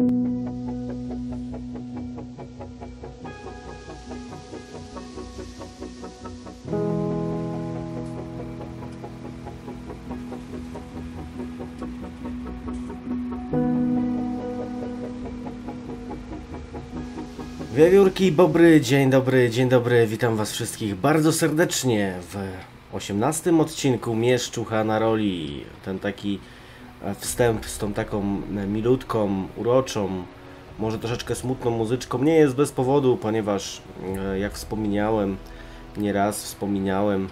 Wiewiórki, bobry, dzień dobry, witam was wszystkich bardzo serdecznie w 18 odcinku Mieszczucha na roli. Ten taki wstęp z tą taką milutką, uroczą, może troszeczkę smutną muzyczką nie jest bez powodu, ponieważ jak nieraz wspominałem,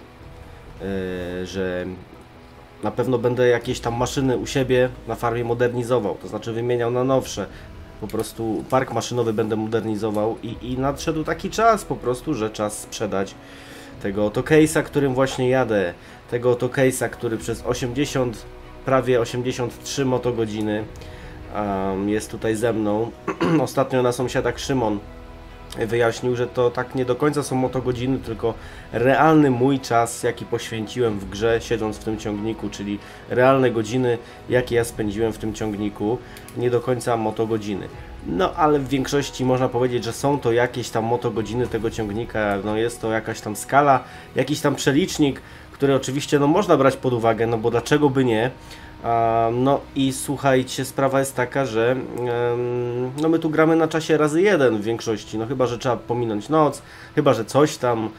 że na pewno będę jakieś tam maszyny u siebie na farmie modernizował, to znaczy wymieniał na nowsze. Po prostu park maszynowy będę modernizował i nadszedł taki czas po prostu, że czas sprzedać tego oto case'a, którym właśnie jadę. Tego oto case'a, który przez 80, prawie 83 motogodziny jest tutaj ze mną. Ostatnio na sąsiadach Szymon wyjaśnił, że to tak nie do końca są motogodziny, tylko realny mój czas, jaki poświęciłem w grze, siedząc w tym ciągniku, czyli realne godziny, jakie ja spędziłem w tym ciągniku, nie do końca motogodziny. No ale w większości można powiedzieć, że są to jakieś tam motogodziny tego ciągnika, no jest to jakaś tam skala, jakiś tam przelicznik, który oczywiście no można brać pod uwagę, no bo dlaczego by nie. No i słuchajcie, sprawa jest taka, że no my tu gramy na czasie razy jeden w większości, no chyba, że trzeba pominąć noc, chyba, że coś tam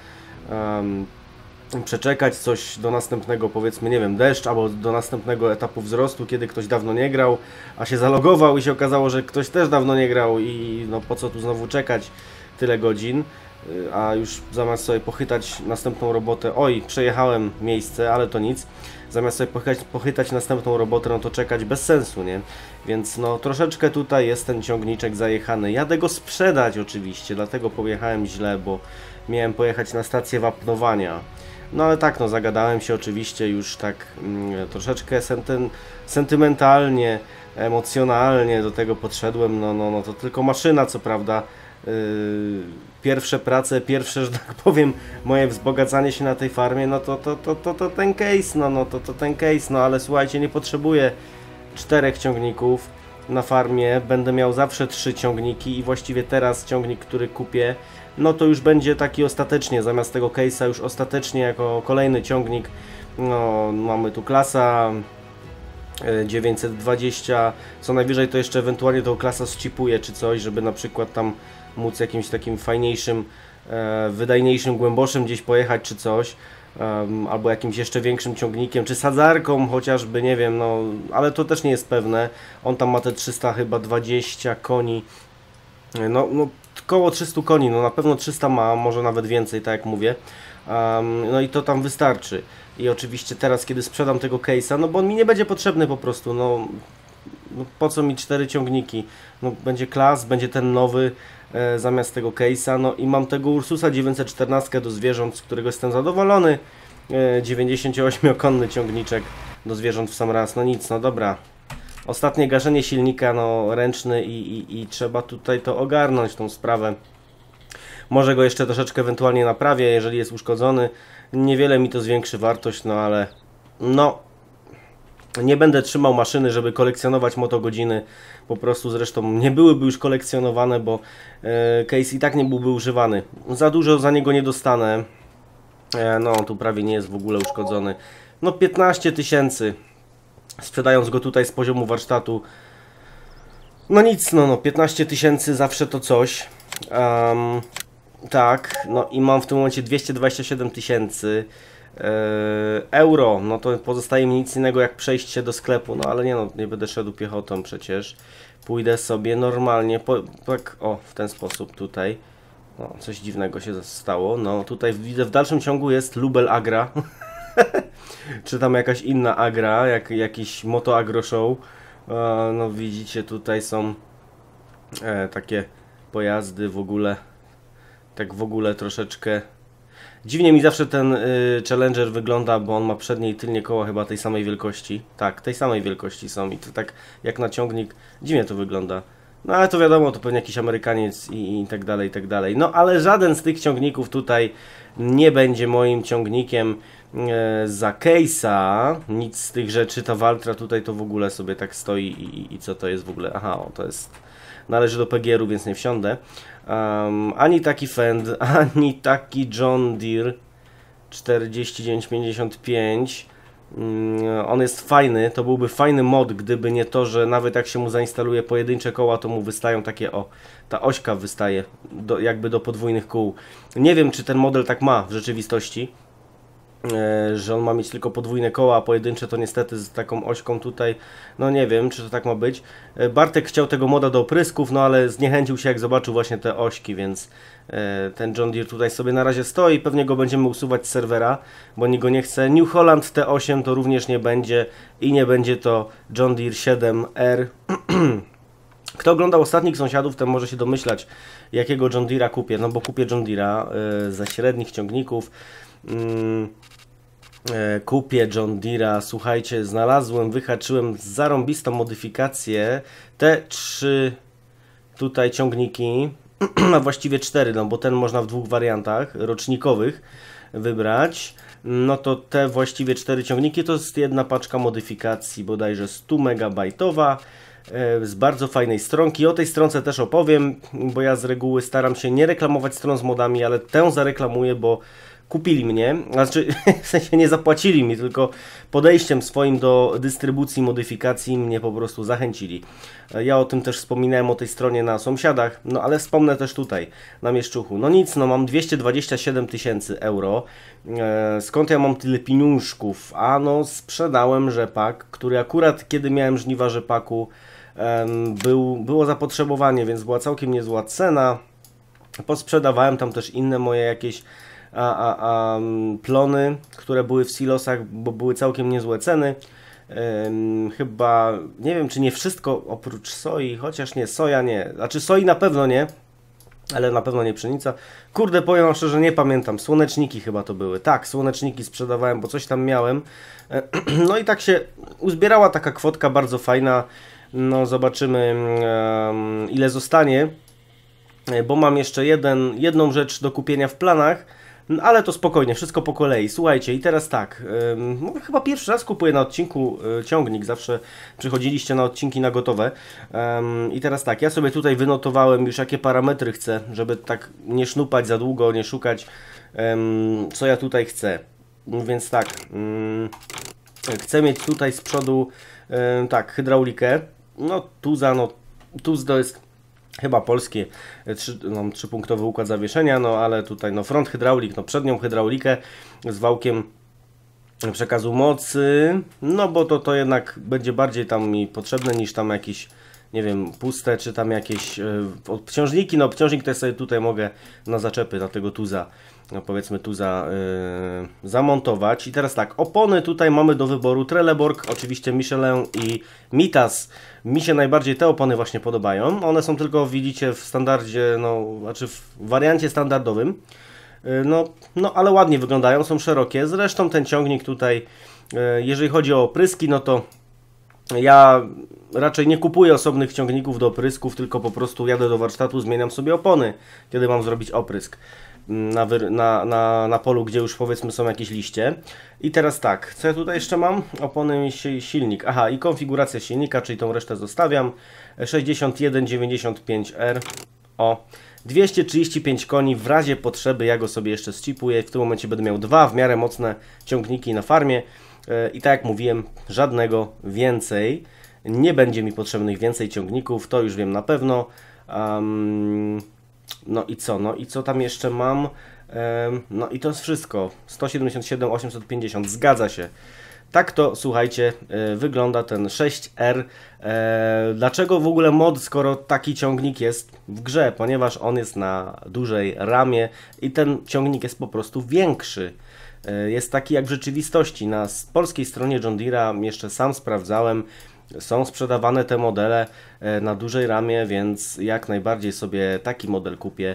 przeczekać, coś do następnego, powiedzmy, nie wiem, deszcz, albo do następnego etapu wzrostu, kiedy ktoś dawno nie grał, a się zalogował i się okazało, że ktoś też dawno nie grał i no po co tu znowu czekać tyle godzin, a już zamiast sobie pochytać następną robotę, oj, przejechałem miejsce, ale to nic, zamiast sobie pochytać następną robotę, no to czekać bez sensu, nie? Więc no troszeczkę tutaj jest ten ciągniczek zajechany. Jadę go sprzedać oczywiście, dlatego pojechałem źle, bo miałem pojechać na stację wapnowania. No ale tak, no zagadałem się oczywiście już tak troszeczkę sentymentalnie, emocjonalnie do tego podszedłem. No to tylko maszyna, co prawda. Pierwsze prace, pierwsze, że tak powiem, moje wzbogacanie się na tej farmie, no to ten case, to ten case, no ale słuchajcie, nie potrzebuję 4 ciągników na farmie, będę miał zawsze 3 ciągniki i właściwie teraz ciągnik, który kupię, no to już będzie taki ostatecznie, zamiast tego case'a już ostatecznie jako kolejny ciągnik, no mamy tu klasa 920, co najwyżej to jeszcze ewentualnie tą klasa zchipuję czy coś, żeby na przykład tam móc jakimś takim fajniejszym, wydajniejszym głęboszem gdzieś pojechać czy coś, albo jakimś jeszcze większym ciągnikiem, czy sadzarką chociażby, nie wiem, no, ale to też nie jest pewne. On tam ma te 300 chyba 20 koni, no koło 300 koni, no na pewno 300 ma, może nawet więcej, tak jak mówię, no i to tam wystarczy. I oczywiście teraz, kiedy sprzedam tego case'a, no bo on mi nie będzie potrzebny po prostu, no po co mi 4 ciągniki, no będzie klas, będzie ten nowy zamiast tego case'a, no i mam tego Ursusa 914 do zwierząt, z którego jestem zadowolony, 98-konny ciągniczek do zwierząt w sam raz, no nic, no dobra, ostatnie gaszenie silnika, no ręczny i trzeba tutaj to ogarnąć, tą sprawę. Może go jeszcze troszeczkę ewentualnie naprawię, jeżeli jest uszkodzony, niewiele mi to zwiększy wartość, no ale no nie będę trzymał maszyny, żeby kolekcjonować motogodziny, po prostu zresztą nie byłyby już kolekcjonowane, bo case i tak nie byłby używany. Za dużo za niego nie dostanę, no tu prawie nie jest w ogóle uszkodzony. No 15 000, sprzedając go tutaj z poziomu warsztatu, no nic, no 15 000 zawsze to coś. Tak, no i mam w tym momencie 227 000 euro, no to pozostaje mi nic innego jak przejść się do sklepu, no ale nie będę szedł piechotą przecież, pójdę sobie normalnie, tak o, w ten sposób tutaj, no coś dziwnego się stało, no tutaj widzę w dalszym ciągu jest Lubel Agra, czy tam jakaś inna Agra, jakiś Moto Agro Show, no widzicie tutaj są takie pojazdy w ogóle, tak w ogóle troszeczkę dziwnie mi zawsze ten Challenger wygląda, bo on ma przednie i tylnie koła chyba tej samej wielkości. Tak, tej samej wielkości są i to tak jak na ciągnik. Dziwnie to wygląda. No ale to wiadomo, to pewnie jakiś Amerykaniec i tak dalej, i tak dalej. No ale żaden z tych ciągników tutaj nie będzie moim ciągnikiem za case'a. Nic z tych rzeczy, ta Valtra tutaj to w ogóle sobie tak stoi i co to jest w ogóle? Aha, o, to jest, należy do PGR-u, więc nie wsiądę. Ani taki Fend, ani taki John Deere 4955. On jest fajny, to byłby fajny mod, gdyby nie to, że nawet jak się mu zainstaluje pojedyncze koła, to mu wystają takie, o, ta ośka wystaje jakby do podwójnych kół. Nie wiem, czy ten model tak ma w rzeczywistości, że on ma mieć tylko podwójne koła, a pojedyncze to niestety z taką ośką tutaj, no nie wiem, czy to tak ma być. Bartek chciał tego moda do oprysków, no ale zniechęcił się, jak zobaczył właśnie te ośki, więc ten John Deere tutaj sobie na razie stoi, pewnie go będziemy usuwać z serwera, bo nikt go nie chce. New Holland T8 to również nie będzie i nie będzie to John Deere 7R. Kto oglądał Ostatnich Sąsiadów, ten może się domyślać, jakiego John Deere'a kupię, no bo kupię John Deere'a za średnich ciągników. Kupię John Deere'a, słuchajcie, znalazłem, wyhaczyłem zarąbistą modyfikację, te 3 tutaj ciągniki, a właściwie 4, no bo ten można w 2 wariantach rocznikowych wybrać. No to te właściwie 4 ciągniki to jest jedna paczka modyfikacji, bodajże 100 megabajtowa, z bardzo fajnej stronki. O tej stronce też opowiem, bo ja z reguły staram się nie reklamować stron z modami, ale tę zareklamuję, bo kupili mnie, znaczy w sensie nie zapłacili mi, tylko podejściem swoim do dystrybucji modyfikacji mnie po prostu zachęcili. Ja o tym też wspominałem, o tej stronie na Sąsiadach, no ale wspomnę też tutaj, na Mieszczuchu. No nic, no mam 227 000 euro. Skąd ja mam tyle pieniążków? A no sprzedałem rzepak, który akurat kiedy miałem żniwa rzepaku było zapotrzebowanie, więc była całkiem niezła cena. Posprzedawałem tam też inne moje jakieś plony, które były w silosach, bo były całkiem niezłe ceny. Chyba, nie wiem czy nie wszystko oprócz soi, chociaż nie, soja nie, znaczy soi na pewno nie, ale na pewno nie pszenica. Kurde, powiem szczerze, nie pamiętam, słoneczniki chyba to były, tak, słoneczniki sprzedawałem, bo coś tam miałem. No i tak się uzbierała taka kwotka bardzo fajna, no zobaczymy ile zostanie, bo mam jeszcze jedną rzecz do kupienia w planach. Ale to spokojnie, wszystko po kolei. Słuchajcie, i teraz tak, chyba pierwszy raz kupuję na odcinku ciągnik, zawsze przychodziliście na odcinki na gotowe. I teraz tak, ja sobie tutaj wynotowałem już jakie parametry chcę, żeby tak nie sznupać za długo, nie szukać co ja tutaj chcę. Więc tak, chcę mieć tutaj z przodu tak, hydraulikę, no Tuz to jest chyba polskie, 3-punktowy układ zawieszenia, no ale tutaj no front hydraulik, no przednią hydraulikę z wałkiem przekazu mocy, no bo to jednak będzie bardziej tam mi potrzebne niż tam jakieś, nie wiem, puste, czy tam jakieś obciążniki, no obciążnik też sobie tutaj mogę na zaczepy, na tego Tuza, no powiedzmy Tuza zamontować. I teraz tak, opony tutaj mamy do wyboru Trelleborg, oczywiście Michelin i Mitas. Mi się najbardziej te opony właśnie podobają, one są tylko, widzicie, w standardzie, no, znaczy w wariancie standardowym. No ale ładnie wyglądają, są szerokie. Zresztą ten ciągnik tutaj, jeżeli chodzi o opryski, no to ja raczej nie kupuję osobnych ciągników do oprysków, tylko po prostu jadę do warsztatu, zmieniam sobie opony, kiedy mam zrobić oprysk na polu, gdzie już powiedzmy są jakieś liście. I teraz tak, co ja tutaj jeszcze mam? Opony i silnik. Aha, i konfiguracja silnika, czyli tą resztę zostawiam. 6195R. O, 235 koni, w razie potrzeby ja go sobie jeszcze zchipuję. W tym momencie będę miał 2 w miarę mocne ciągniki na farmie. I tak jak mówiłem, żadnego więcej. Nie będzie mi potrzebnych więcej ciągników, to już wiem na pewno. No i co? No i co tam jeszcze mam? No i to jest wszystko. 177 850, zgadza się. Tak to, słuchajcie, wygląda ten 6R. Dlaczego w ogóle mod, skoro taki ciągnik jest w grze? Ponieważ on jest na dużej ramie i ten ciągnik jest po prostu większy. Jest taki jak w rzeczywistości. Na polskiej stronie John Deere'a jeszcze sam sprawdzałem. Są sprzedawane te modele na dużej ramie, więc jak najbardziej sobie taki model kupię.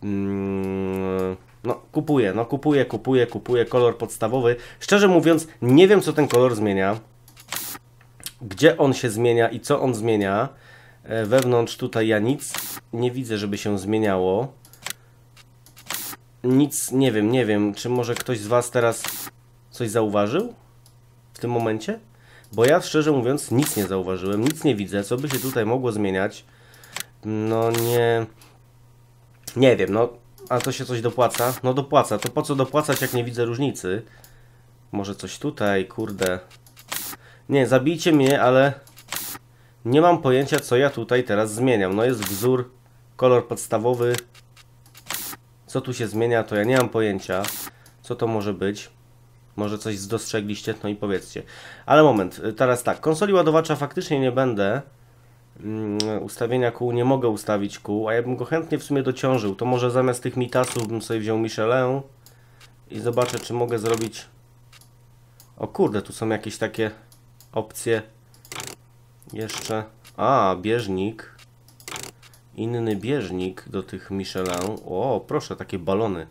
No kupuję kolor podstawowy. Szczerze mówiąc, nie wiem co ten kolor zmienia, gdzie on się zmienia i co on zmienia. Wewnątrz tutaj ja nic nie widzę, żeby się zmieniało. Nic, nie wiem, czy może ktoś z was teraz coś zauważył w tym momencie? Bo ja szczerze mówiąc nic nie zauważyłem, nic nie widzę, co by się tutaj mogło zmieniać. No nie wiem, no, a to się coś dopłaca? No dopłaca, to po co dopłacać, jak nie widzę różnicy? Może coś tutaj, kurde. Nie, zabijcie mnie, ale nie mam pojęcia, co ja tutaj teraz zmieniam. No jest wzór, kolor podstawowy. Co tu się zmienia, to ja nie mam pojęcia. Co to może być? Może coś dostrzegliście? No i powiedzcie. Ale moment, teraz tak. Konsoli ładowacza faktycznie nie będę. Ustawienia kół, nie mogę ustawić kół, a ja bym go chętnie w sumie dociążył. To może zamiast tych mitasów bym sobie wziął Michelin i zobaczę, czy mogę zrobić... O kurde, tu są jakieś takie opcje. Jeszcze... A, bieżnik. Inny bieżnik do tych Michelin. O, proszę, takie balony.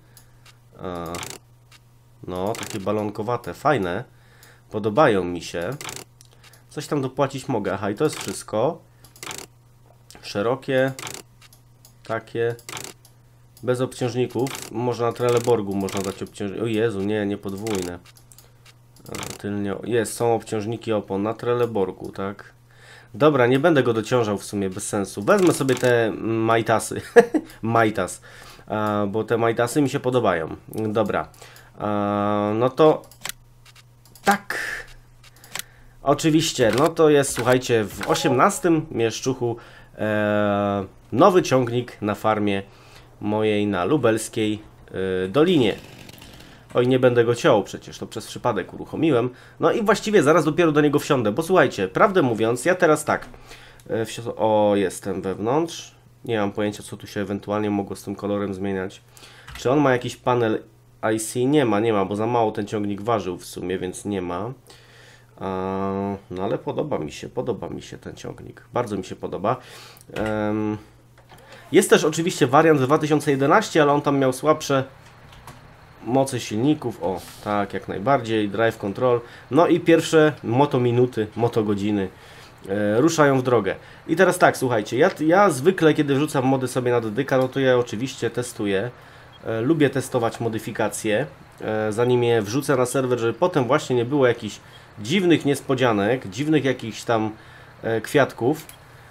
No, takie balonkowate, fajne. Podobają mi się. Coś tam dopłacić mogę. Aha, i to jest wszystko. Szerokie. Takie. Bez obciążników. Można na Trelleborgu można dać obciążniki. O Jezu, nie podwójne. Tylnie. Jest, są obciążniki opon na Trelleborgu, tak? Dobra, nie będę go dociążał w sumie, bez sensu. Wezmę sobie te majtasy. Majtas. Bo te majtasy mi się podobają. Dobra. No to... Tak. Oczywiście, no to jest, słuchajcie, w 18 mieszczuchu nowy ciągnik na farmie mojej na Lubelskiej Dolinie. Oj, nie będę go ciął przecież, to przez przypadek uruchomiłem. No i właściwie zaraz dopiero do niego wsiądę, bo słuchajcie, prawdę mówiąc, ja teraz tak. O, jestem wewnątrz. Nie mam pojęcia, co tu się ewentualnie mogło z tym kolorem zmieniać. Czy on ma jakiś panel IC? Nie ma, bo za mało ten ciągnik ważył w sumie, więc nie ma. No ale podoba mi się ten ciągnik. Bardzo mi się podoba. Jest też oczywiście wariant 2011, ale on tam miał słabsze moce silników. O, tak, jak najbardziej. Drive control. No i pierwsze motominuty, motogodziny ruszają w drogę. I teraz tak, słuchajcie, ja zwykle, kiedy wrzucam mody sobie na dedyka, no to ja oczywiście testuję. Lubię testować modyfikacje, zanim je wrzucę na serwer, żeby potem właśnie nie było jakichś dziwnych niespodzianek, dziwnych jakichś tam kwiatków.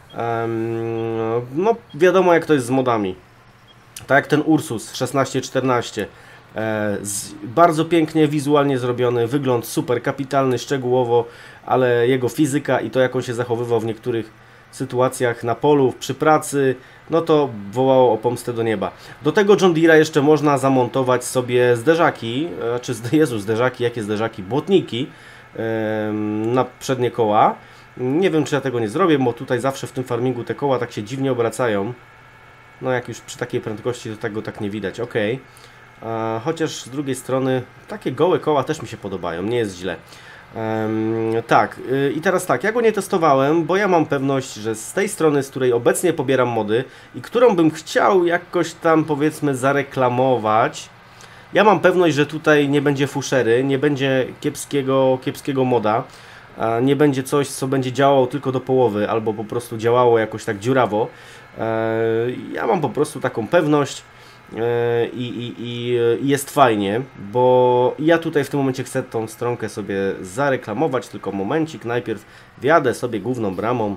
No wiadomo, jak to jest z modami. Tak jak ten Ursus 1614. Bardzo pięknie wizualnie zrobiony, wygląd super kapitalny, szczegółowo, ale jego fizyka i to, jak on się zachowywał w niektórych sytuacjach na polu, przy pracy, no to wołało o pomstę do nieba. Do tego John Deere'a jeszcze można zamontować sobie zderzaki, zderzaki, jakie zderzaki? Błotniki na przednie koła. Nie wiem, czy ja tego nie zrobię, bo tutaj zawsze w tym farmingu te koła tak się dziwnie obracają. No jak już przy takiej prędkości to tego tak nie widać, ok. Chociaż z drugiej strony takie gołe koła też mi się podobają, nie jest źle. Tak, i teraz tak, ja go nie testowałem, bo ja mam pewność, że z tej strony, z której obecnie pobieram mody i którą bym chciał jakoś tam, powiedzmy, zareklamować, ja mam pewność, że tutaj nie będzie fuszery, nie będzie kiepskiego moda, nie będzie coś, co będzie działało tylko do połowy, albo po prostu działało jakoś tak dziurawo. Ja mam po prostu taką pewność i jest fajnie, bo ja tutaj w tym momencie chcę tą stronkę sobie zareklamować, tylko momencik, najpierw wjadę sobie główną bramą,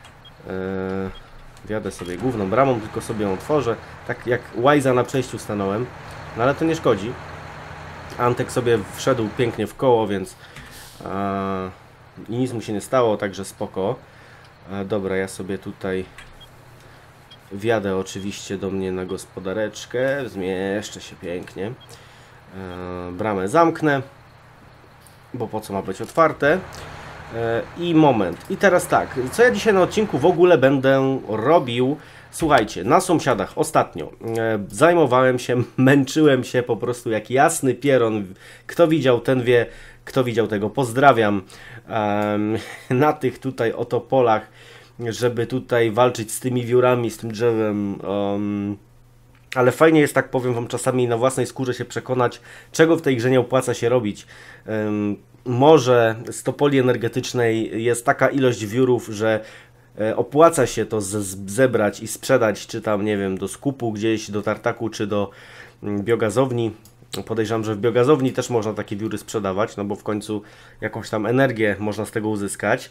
tylko sobie ją otworzę, tak jak Wise'a na przejściu stanąłem, no ale to nie szkodzi. Antek sobie wszedł pięknie w koło, więc nic mu się nie stało, także spoko. Dobra, ja sobie tutaj wjadę oczywiście do mnie na gospodareczkę, zmieszczę się pięknie. Bramę zamknę, bo po co ma być otwarte. I moment. I teraz tak, co ja dzisiaj na odcinku w ogóle będę robił? Słuchajcie, na sąsiadach ostatnio zajmowałem się, męczyłem się po prostu jak jasny pieron. Kto widział, ten wie, kto widział, tego pozdrawiam. Na tych tutaj oto polach, żeby tutaj walczyć z tymi wiórami, z tym drzewem. Ale fajnie jest, tak powiem wam, czasami na własnej skórze się przekonać, czego w tej grze nie opłaca się robić. Może z topoli energetycznej jest taka ilość wiórów, że opłaca się to zebrać i sprzedać, czy tam, nie wiem, do skupu gdzieś, do tartaku, czy do biogazowni. Podejrzewam, że w biogazowni też można takie wióry sprzedawać, no bo w końcu jakąś tam energię można z tego uzyskać.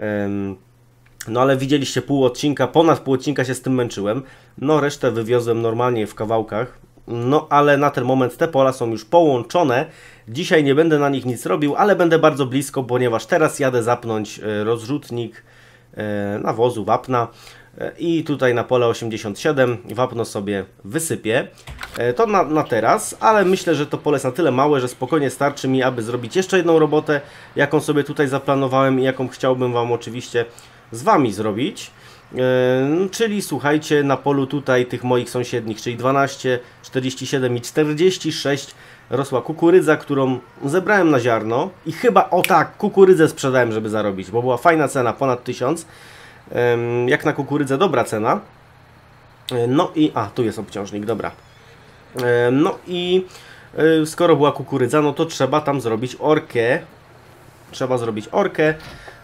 No ale widzieliście pół odcinka, ponad pół odcinka się z tym męczyłem. No resztę wywiozłem normalnie w kawałkach. No ale na ten moment te pola są już połączone. Dzisiaj nie będę na nich nic robił, ale będę bardzo blisko, ponieważ teraz jadę zapnąć rozrzutnik nawozu, wapna. I tutaj na pole 87 wapno sobie wysypię. To na teraz, ale myślę, że to pole jest na tyle małe, że spokojnie starczy mi, aby zrobić jeszcze jedną robotę, jaką sobie tutaj zaplanowałem i jaką chciałbym Wam oczywiście z Wami zrobić. Czyli słuchajcie, na polu tutaj tych moich sąsiednich, czyli 12, 47 i 46 rosła kukurydza, którą zebrałem na ziarno i chyba, o tak, kukurydzę sprzedałem, żeby zarobić, bo była fajna cena, ponad 1000. Jak na kukurydzę dobra cena. No i, tu jest obciążnik, dobra. No i skoro była kukurydza, no to trzeba tam zrobić orkę. Trzeba zrobić orkę.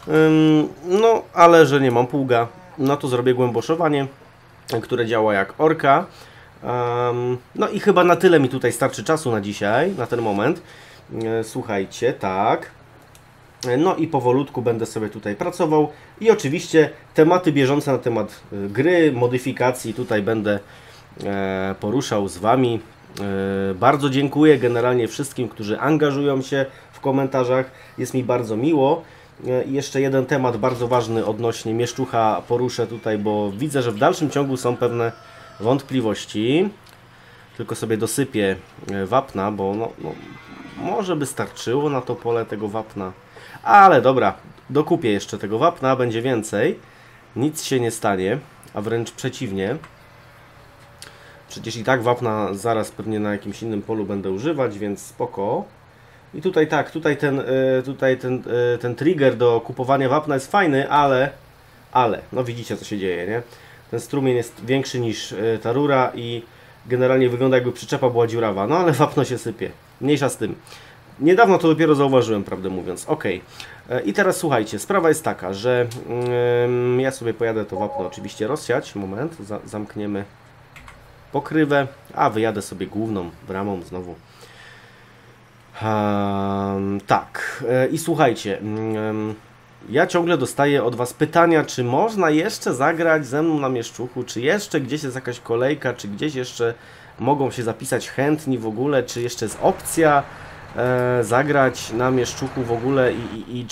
No, ale że nie mam pługa, no to zrobię głęboszowanie, które działa jak orka. No i chyba na tyle mi tutaj starczy czasu na dzisiaj, na ten moment. Słuchajcie, tak. No i powolutku będę sobie tutaj pracował i oczywiście tematy bieżące na temat gry, modyfikacji tutaj będę poruszał z Wami. Bardzo dziękuję generalnie wszystkim, którzy angażują się w komentarzach, jest mi bardzo miło. I jeszcze jeden temat bardzo ważny odnośnie Mieszczucha poruszę tutaj, bo widzę, że w dalszym ciągu są pewne wątpliwości. Tylko sobie dosypię wapna, bo no, może by starczyło na to pole tego wapna. Ale dobra, dokupię jeszcze tego wapna, będzie więcej. Nic się nie stanie, a wręcz przeciwnie. Przecież i tak wapna zaraz pewnie na jakimś innym polu będę używać, więc spoko. I tutaj tak, tutaj ten trigger do kupowania wapna jest fajny, ale no widzicie co się dzieje, nie? Ten strumień jest większy niż ta rura i generalnie wygląda jakby przyczepa była dziurawa, no ale wapno się sypie. Mniejsza z tym. Niedawno to dopiero zauważyłem, prawdę mówiąc. Ok. I teraz słuchajcie, sprawa jest taka, że ja sobie pojadę to wapno oczywiście rozsiać. Moment, zamkniemy pokrywę, a wyjadę sobie główną bramą znowu. Tak. I słuchajcie, ja ciągle dostaję od Was pytania, czy można jeszcze zagrać ze mną na Mieszczuchu, czy jeszcze gdzieś jest jakaś kolejka, czy gdzieś jeszcze mogą się zapisać chętni w ogóle, czy jeszcze jest opcja zagrać na Mieszczuchu w ogóle i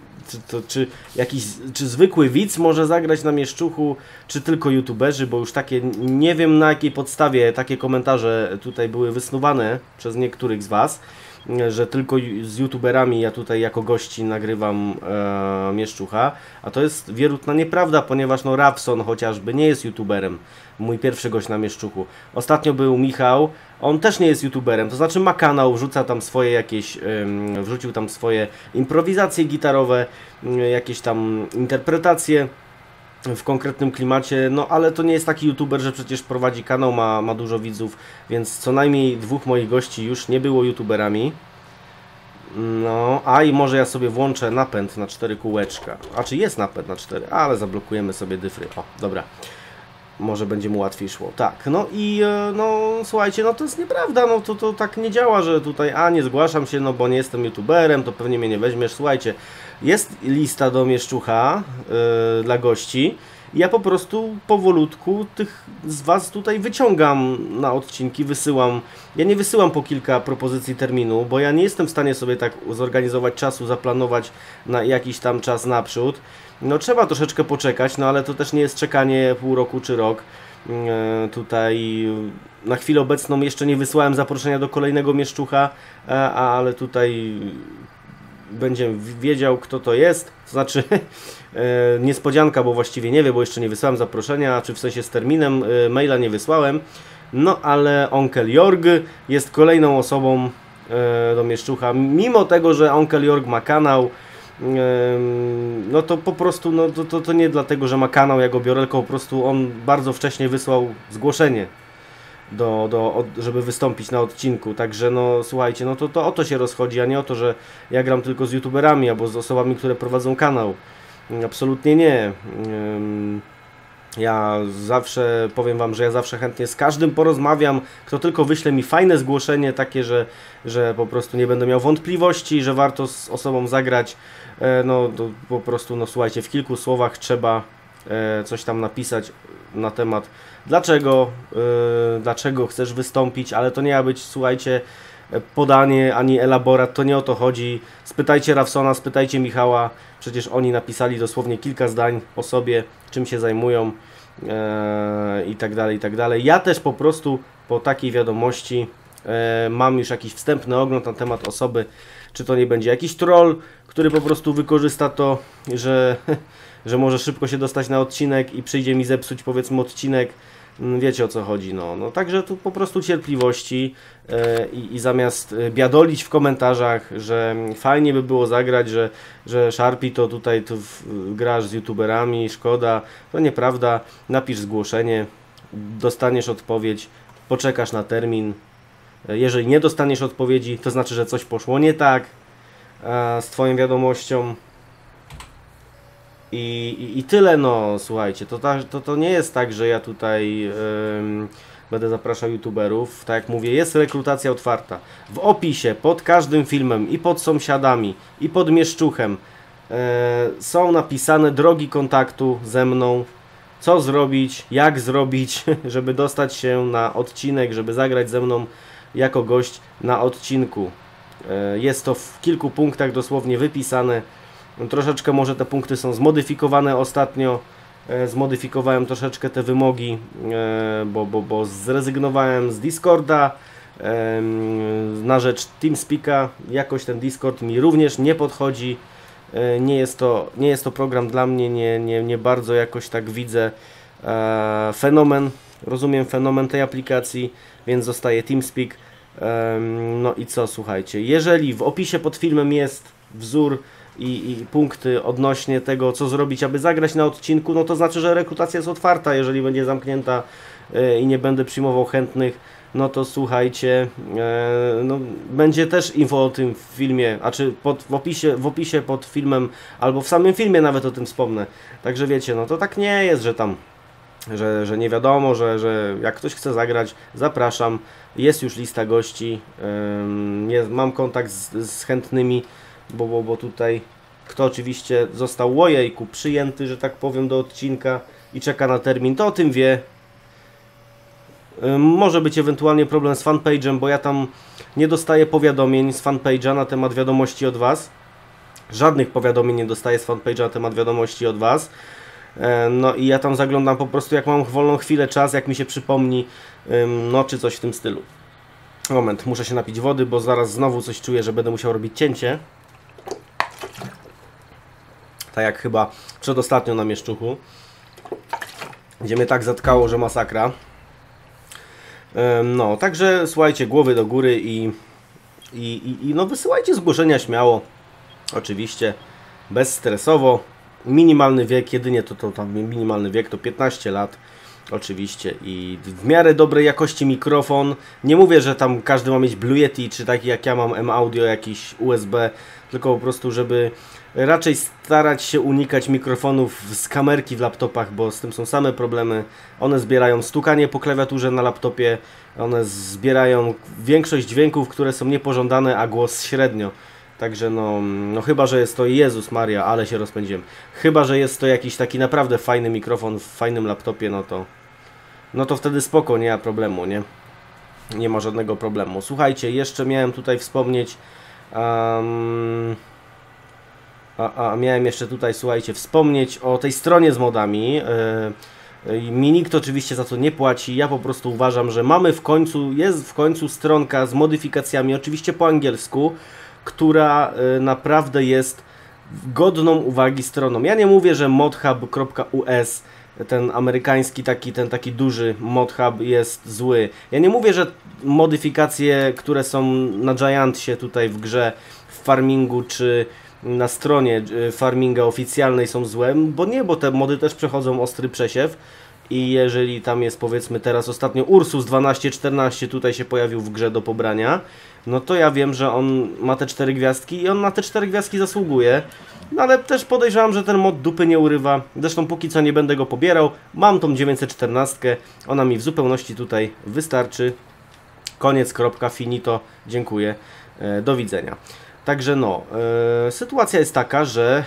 czy zwykły widz może zagrać na Mieszczuchu, czy tylko youtuberzy, bo już takie, nie wiem na jakiej podstawie takie komentarze tutaj były wysnuwane przez niektórych z Was, że tylko z youtuberami ja tutaj jako gości nagrywam Mieszczucha, a to jest wierutna nieprawda, ponieważ no Rawson chociażby nie jest youtuberem, mój pierwszy gość na Mieszczuchu. Ostatnio był Michał, on też nie jest youtuberem, to znaczy ma kanał, wrzuca tam swoje jakieś, wrzucił tam swoje improwizacje gitarowe, jakieś tam interpretacje w konkretnym klimacie, no ale to nie jest taki youtuber, że przecież prowadzi kanał, ma dużo widzów, więc co najmniej dwóch moich gości już nie było youtuberami. No, i może ja sobie włączę napęd na 4 kółeczka. A czy jest napęd na 4? Ale zablokujemy sobie dyfry. O, dobra. Może będzie mu łatwiej szło. Tak, no i no słuchajcie, no to jest nieprawda, no to tak nie działa, że tutaj nie zgłaszam się, no bo nie jestem youtuberem, to pewnie mnie nie weźmiesz. Słuchajcie, jest lista do Mieszczucha dla gości. Ja po prostu powolutku tych z Was tutaj wyciągam na odcinki, wysyłam. Ja nie wysyłam po kilka propozycji terminu, bo ja nie jestem w stanie sobie tak zorganizować czasu, zaplanować na jakiś tam czas naprzód. No trzeba troszeczkę poczekać, no ale to też nie jest czekanie pół roku czy rok. Tutaj na chwilę obecną jeszcze nie wysłałem zaproszenia do kolejnego Mieszczucha, ale tutaj będzie wiedział, kto to jest. To znaczy niespodzianka, bo właściwie nie wie, bo jeszcze nie wysłałem zaproszenia, czy w sensie z terminem, maila nie wysłałem. No ale onkel Jorg jest kolejną osobą do Mieszczucha. Mimo tego, że onkel Jorg ma kanał, no to po prostu no to nie dlatego, że ma kanał, ja go biorę, tylko po prostu on bardzo wcześnie wysłał zgłoszenie żeby wystąpić na odcinku, także no słuchajcie, no to o to się rozchodzi, a nie o to, że ja gram tylko z youtuberami albo z osobami, które prowadzą kanał. Absolutnie nie. Ja zawsze, powiem Wam, że ja zawsze chętnie z każdym porozmawiam, kto tylko wyśle mi fajne zgłoszenie, takie, że po prostu nie będę miał wątpliwości, że warto z osobą zagrać. No to po prostu, no słuchajcie, w kilku słowach trzeba coś tam napisać na temat dlaczego chcesz wystąpić, ale to nie ma być, słuchajcie, podanie ani elaborat, to nie o to chodzi. Spytajcie Rawsona, spytajcie Michała, przecież oni napisali dosłownie kilka zdań o sobie, czym się zajmują i tak dalej, i tak dalej. Ja też po prostu po takiej wiadomości mam już jakiś wstępny ogląd na temat osoby, czy to nie będzie jakiś troll, który po prostu wykorzysta to, że może szybko się dostać na odcinek i przyjdzie mi zepsuć, powiedzmy, odcinek. Wiecie, o co chodzi, no także tu po prostu cierpliwości i zamiast biadolić w komentarzach, że fajnie by było zagrać, że Sharpie to tutaj grasz z youtuberami, szkoda, to nieprawda, napisz zgłoszenie, dostaniesz odpowiedź, poczekasz na termin. Jeżeli nie dostaniesz odpowiedzi, to znaczy, że coś poszło nie tak z Twoją wiadomością. I tyle, no słuchajcie, to nie jest tak, że ja tutaj będę zapraszał youtuberów. Tak jak mówię, jest rekrutacja otwarta. W opisie, pod każdym filmem i pod sąsiadami, i pod Mieszczuchem są napisane drogi kontaktu ze mną, co zrobić, jak zrobić, żeby dostać się na odcinek, żeby zagrać ze mną jako gość na odcinku. Jest to w kilku punktach dosłownie wypisane. Troszeczkę może te punkty są zmodyfikowane ostatnio. Zmodyfikowałem troszeczkę te wymogi, bo zrezygnowałem z Discorda na rzecz TeamSpeaka. Jakoś ten Discord mi również nie podchodzi. Nie jest to program dla mnie, nie bardzo jakoś tak widzę fenomen. Rozumiem fenomen tej aplikacji, więc zostaje TeamSpeak. No i co, słuchajcie, jeżeli w opisie pod filmem jest wzór i punkty odnośnie tego, co zrobić, aby zagrać na odcinku, no to znaczy, że rekrutacja jest otwarta. Jeżeli będzie zamknięta i nie będę przyjmował chętnych, no to słuchajcie, no, będzie też info o tym w filmie, a czy w opisie pod filmem, albo w samym filmie nawet o tym wspomnę. Także wiecie, no to tak nie jest, że tam że nie wiadomo, że jak ktoś chce zagrać, zapraszam. Jest już lista gości, mam kontakt z chętnymi, bo tutaj kto oczywiście został łojejku przyjęty, że tak powiem, do odcinka i czeka na termin, to o tym wie. Może być ewentualnie problem z fanpage'em, bo ja tam nie dostaję powiadomień z fanpage'a na temat wiadomości od Was. Żadnych powiadomień nie dostaję z fanpage'a na temat wiadomości od Was. No i ja tam zaglądam po prostu, jak mam wolną chwilę, czas, jak mi się przypomni, no czy coś w tym stylu. Moment, muszę się napić wody, bo zaraz znowu coś czuję, że będę musiał robić cięcie. Tak jak chyba przedostatnio na Mieszczuchu, gdzie mnie tak zatkało, że masakra. No, także słuchajcie, głowy do góry i no wysyłajcie zgłoszenia śmiało. Oczywiście, bezstresowo. Minimalny wiek, jedynie to tam minimalny wiek to 15 lat. Oczywiście i w miarę dobrej jakości mikrofon. Nie mówię, że tam każdy ma mieć Blue Yeti, czy taki jak ja mam M-Audio, jakiś USB, tylko po prostu, żeby raczej starać się unikać mikrofonów z kamerki w laptopach, bo z tym są same problemy. One zbierają stukanie po klawiaturze na laptopie, one zbierają większość dźwięków, które są niepożądane, a głos średnio. Także no chyba, że jest to, Jezus Maria, ale się rozpędziłem. Chyba, że jest to jakiś taki naprawdę fajny mikrofon w fajnym laptopie, no to wtedy spoko, nie ma problemu, nie? Nie ma żadnego problemu. Słuchajcie, jeszcze miałem tutaj wspomnieć, miałem jeszcze tutaj, słuchajcie, wspomnieć o tej stronie z modami. Mi nikt oczywiście za to nie płaci, ja po prostu uważam, że jest w końcu stronka z modyfikacjami, oczywiście po angielsku, która naprawdę jest godną uwagi stroną. Ja nie mówię, że modhub.us, ten amerykański, ten taki duży modhub jest zły. Ja nie mówię, że modyfikacje, które są na Giantsie tutaj w grze, w farmingu, czy na stronie farminga oficjalnej są złe, bo te mody też przechodzą ostry przesiew. i jeżeli tam jest, powiedzmy teraz ostatnio Ursus 1214 tutaj się pojawił w grze do pobrania, no to ja wiem, że on ma te 4 gwiazdki i on na te 4 gwiazdki zasługuje. No ale też podejrzewam, że ten mod dupy nie urywa. Zresztą póki co nie będę go pobierał. Mam tą 914, ona mi w zupełności tutaj wystarczy. Koniec, kropka, finito, dziękuję, do widzenia. Także no, sytuacja jest taka, że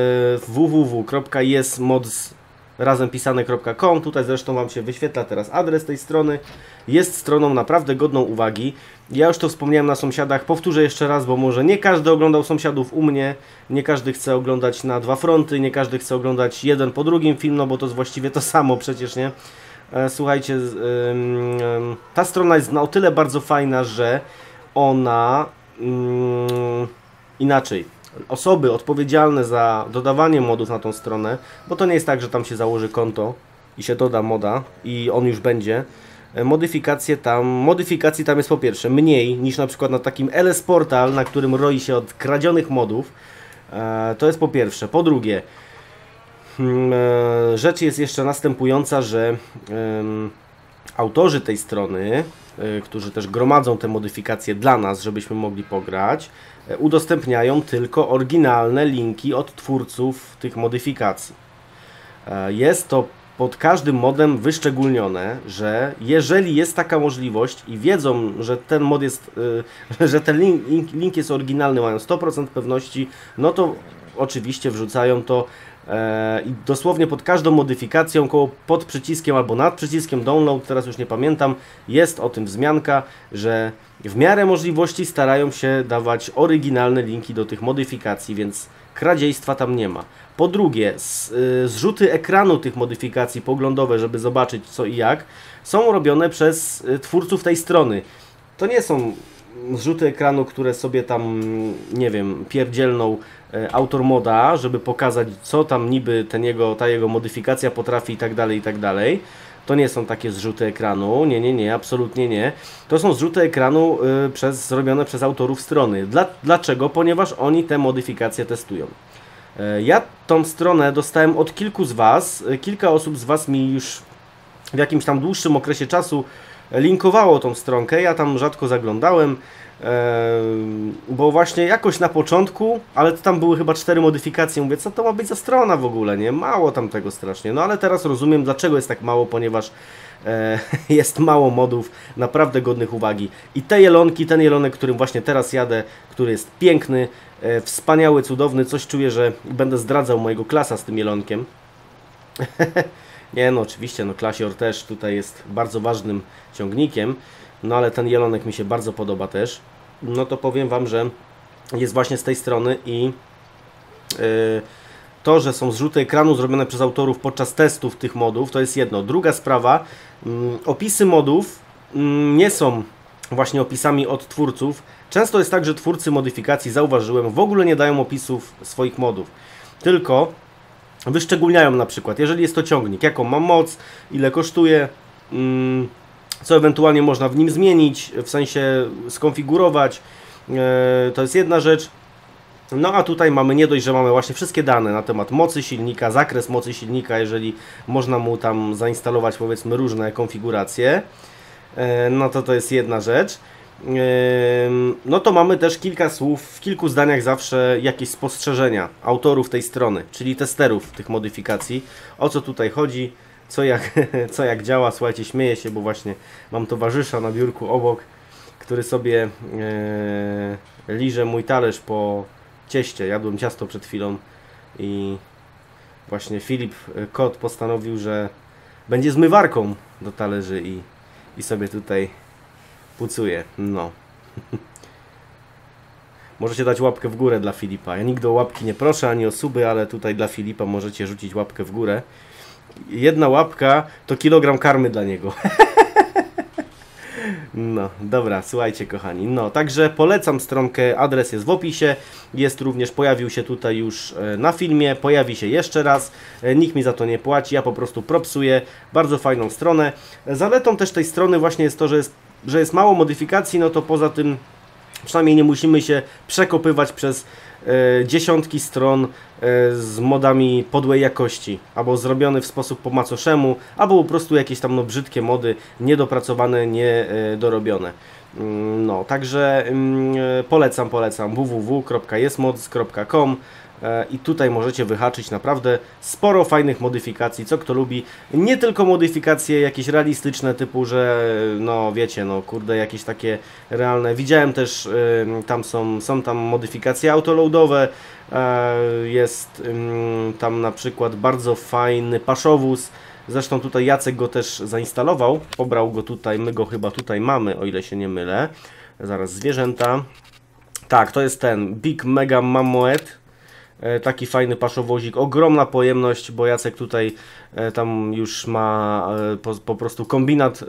www.jesmods razem pisane.com, tutaj zresztą Wam się wyświetla teraz adres tej strony, jest stroną naprawdę godną uwagi. Ja już to wspomniałem na sąsiadach, powtórzę jeszcze raz, bo może nie każdy oglądał sąsiadów u mnie, nie każdy chce oglądać na dwa fronty, nie każdy chce oglądać jeden po drugim film, no bo to jest właściwie to samo przecież, nie? Słuchajcie, ta strona jest na o tyle bardzo fajna, że ona inaczej. Osoby odpowiedzialne za dodawanie modów na tą stronę, bo to nie jest tak, że tam się założy konto i się doda moda i on już będzie. Modyfikacji tam jest po pierwsze mniej niż na przykład na takim LS Portal, na którym roi się od kradzionych modów. To jest po pierwsze. Po drugie, rzecz jest jeszcze następująca, że autorzy tej strony, którzy też gromadzą te modyfikacje dla nas, żebyśmy mogli pograć, udostępniają tylko oryginalne linki od twórców tych modyfikacji. Jest to pod każdym modem wyszczególnione, że jeżeli jest taka możliwość i wiedzą, że ten mod jest, że ten link jest oryginalny, mają 100% pewności, no to oczywiście wrzucają to i dosłownie pod każdą modyfikacją, pod przyciskiem albo nad przyciskiem download, teraz już nie pamiętam, jest o tym wzmianka, że w miarę możliwości starają się dawać oryginalne linki do tych modyfikacji, więc kradziejstwa tam nie ma. Po drugie, zrzuty ekranu tych modyfikacji poglądowe, żeby zobaczyć co i jak, są robione przez twórców tej strony. To nie są zrzuty ekranu, które sobie tam, nie wiem, pierdzielną autor moda, żeby pokazać, co tam niby ta jego modyfikacja potrafi i tak dalej, i tak dalej. To nie są takie zrzuty ekranu, nie, absolutnie nie. To są zrzuty ekranu zrobione przez autorów strony. Dlaczego? Ponieważ oni te modyfikacje testują. Ja tą stronę dostałem od kilku z Was. Kilka osób z Was mi już w jakimś tam dłuższym okresie czasu linkowało tą stronkę. Ja tam rzadko zaglądałem, bo właśnie jakoś na początku, ale tam były chyba 4 modyfikacje. Mówię, co to ma być za strona w ogóle, nie? Mało tam tego strasznie. No ale teraz rozumiem, dlaczego jest tak mało, ponieważ jest mało modów naprawdę godnych uwagi. I te jelonki, ten jelonek, którym właśnie teraz jadę, który jest piękny, wspaniały, cudowny, coś czuję, że będę zdradzał mojego klasa z tym jelonkiem. Nie, no oczywiście, no klasior też tutaj jest bardzo ważnym ciągnikiem, no ale ten jelonek mi się bardzo podoba też. No to powiem Wam, że jest właśnie z tej strony i to, że są zrzuty ekranu zrobione przez autorów podczas testów tych modów, to jest jedno. Druga sprawa, opisy modów nie są właśnie opisami od twórców. Często jest tak, że twórcy modyfikacji, zauważyłem, w ogóle nie dają opisów swoich modów, tylko wyszczególniają na przykład, jeżeli jest to ciągnik, jaką ma moc, ile kosztuje, co ewentualnie można w nim zmienić, w sensie skonfigurować, to jest jedna rzecz. No a tutaj mamy nie dość, że mamy właśnie wszystkie dane na temat mocy silnika, zakres mocy silnika, jeżeli można mu tam zainstalować powiedzmy różne konfiguracje, no to jest jedna rzecz. No to mamy też kilka słów, w kilku zdaniach zawsze jakieś spostrzeżenia autorów tej strony, czyli testerów tych modyfikacji, o co tutaj chodzi, co jak działa. Słuchajcie, śmieję się, bo właśnie mam towarzysza na biurku obok, który sobie liże mój talerz po cieście. Jadłem ciasto przed chwilą i właśnie Filip, kot, postanowił, że będzie zmywarką do talerzy i sobie tutaj pucuje. No. Możecie dać łapkę w górę dla Filipa. Ja nigdy o łapki nie proszę, ani o suby, ale tutaj dla Filipa możecie rzucić łapkę w górę. Jedna łapka to kilogram karmy dla niego. No, dobra, słuchajcie kochani. No, także polecam stronkę, adres jest w opisie. Jest również, pojawił się tutaj już na filmie, pojawi się jeszcze raz. Nikt mi za to nie płaci, ja po prostu propsuję. Bardzo fajną stronę. Zaletą też tej strony właśnie jest to, że jest mało modyfikacji, no to poza tym przynajmniej nie musimy się przekopywać przez dziesiątki stron z modami podłej jakości, albo zrobiony w sposób po macoszemu, albo po prostu jakieś tam no, brzydkie mody, niedopracowane, niedorobione. No, także polecam www.jesmods.com i tutaj możecie wyhaczyć naprawdę sporo fajnych modyfikacji, co kto lubi. Nie tylko modyfikacje jakieś realistyczne, typu, że no wiecie, no kurde, jakieś takie realne. Widziałem też, tam są tam modyfikacje autoloadowe, jest tam na przykład bardzo fajny paszowóz. Zresztą tutaj Jacek go też zainstalował, pobrał go tutaj, my go chyba tutaj mamy, o ile się nie mylę. Zaraz zwierzęta. Tak, to jest ten Big Mega Mammoet. Taki fajny paszowozik, ogromna pojemność, bo Jacek tutaj tam już ma po prostu kombinat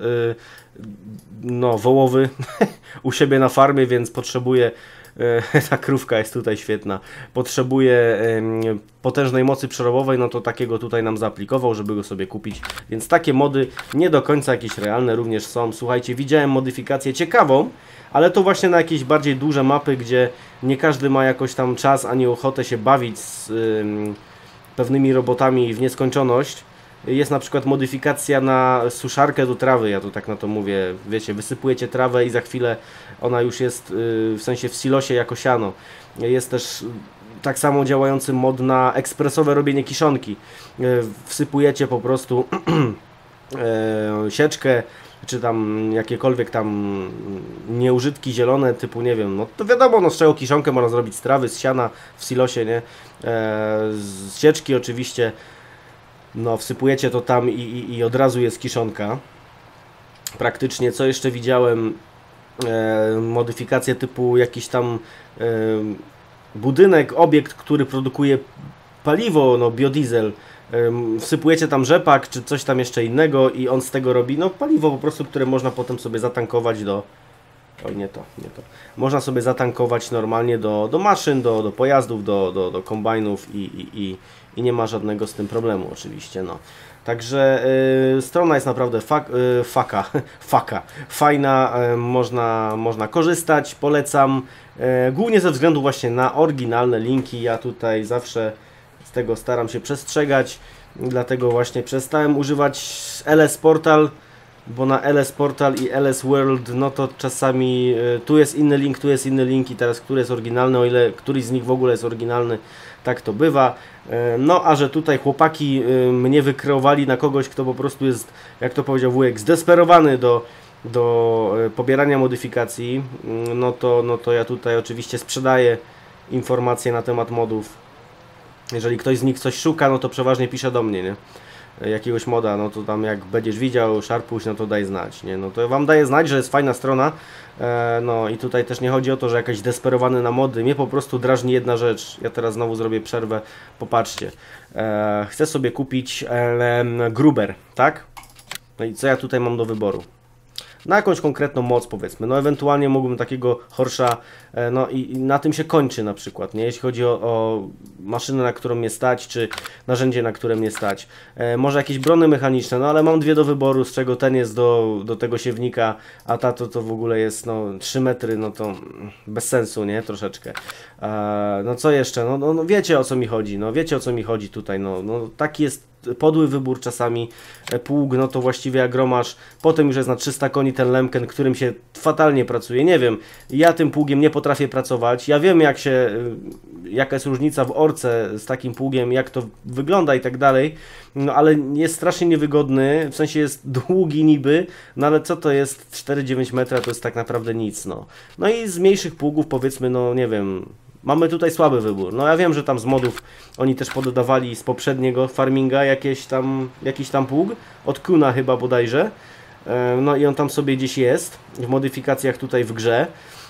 no, wołowy u siebie na farmie, więc potrzebuje, ta krówka jest tutaj świetna, potrzebuje potężnej mocy przerobowej, no to takiego tutaj nam zaaplikował, żeby go sobie kupić, więc takie mody nie do końca jakieś realne również są. Słuchajcie, widziałem modyfikację ciekawą, ale to właśnie na jakieś bardziej duże mapy, gdzie nie każdy ma jakoś tam czas ani ochotę się bawić z pewnymi robotami w nieskończoność. Jest na przykład modyfikacja na suszarkę do trawy, ja to tak na to mówię, wiecie, wysypujecie trawę i za chwilę ona już jest w sensie w silosie jako siano. Jest też tak samo działający mod na ekspresowe robienie kiszonki. Wsypujecie po prostu sieczkę, czy tam jakiekolwiek tam nieużytki zielone, typu nie wiem, no to wiadomo, no z czego kiszonkę można zrobić, z trawy, z siana, w silosie, nie? Z sieczki oczywiście, no wsypujecie to tam i od razu jest kiszonka. Praktycznie, co jeszcze widziałem, modyfikacje typu jakiś tam budynek, obiekt, który produkuje paliwo, no biodiesel. Wsypujecie tam rzepak, czy coś tam jeszcze innego i on z tego robi, no paliwo po prostu, które można potem sobie zatankować do... Oj, nie to. Można sobie zatankować normalnie do maszyn, do pojazdów, do kombajnów i nie ma żadnego z tym problemu oczywiście, no. Także strona jest naprawdę fajna, można korzystać, polecam, głównie ze względu właśnie na oryginalne linki. Ja tutaj zawsze z tego staram się przestrzegać, dlatego właśnie przestałem używać LS Portal, bo na LS Portal i LS World, no to czasami tu jest inny link i teraz który jest oryginalny, o ile któryś z nich w ogóle jest oryginalny, tak to bywa. No a że tutaj chłopaki mnie wykreowali na kogoś, kto po prostu jest, jak to powiedział wujek, zdesperowany do pobierania modyfikacji, no to ja tutaj oczywiście sprzedaję informacje na temat modów. Jeżeli ktoś z nich coś szuka, no to przeważnie pisze do mnie, nie? Jakiegoś moda, no to tam jak będziesz widział, szarpuś, no to daj znać, nie? No to wam daję znać, że jest fajna strona, no i tutaj też nie chodzi o to, że jakiś desperowany na mody, mnie po prostu drażni jedna rzecz. Ja teraz znowu zrobię przerwę, popatrzcie, chcę sobie kupić Gruber, tak? No i co ja tutaj mam do wyboru? Na jakąś konkretną moc, powiedzmy, no ewentualnie mógłbym takiego Horsza, no i na tym się kończy na przykład, nie? Jeśli chodzi o maszynę, na którą mnie stać, czy narzędzie, na które mnie stać. Może jakieś brony mechaniczne, no ale mam dwie do wyboru, z czego ten jest do tego siewnika, a ta to w ogóle jest, no 3 metry, no to bez sensu, nie? Troszeczkę. No co jeszcze? No wiecie o co mi chodzi, no wiecie o co mi chodzi tutaj, no taki jest podły wybór czasami. Pług, no to właściwie agromasz, potem już jest na 300 koni ten Lemken, którym się fatalnie pracuje, nie wiem, ja tym pługiem nie potrafię pracować, ja wiem jaka jest różnica w orce z takim pługiem, jak to wygląda i tak dalej, no ale jest strasznie niewygodny, w sensie jest długi niby, no ale co to jest 4,9 metra, to jest tak naprawdę nic, no. No i z mniejszych pługów, powiedzmy, no nie wiem, mamy tutaj słaby wybór. No ja wiem, że tam z modów oni też pododawali z poprzedniego farminga jakiś tam pług, od Kuna chyba bodajże. No i on tam sobie gdzieś jest, w modyfikacjach tutaj w grze.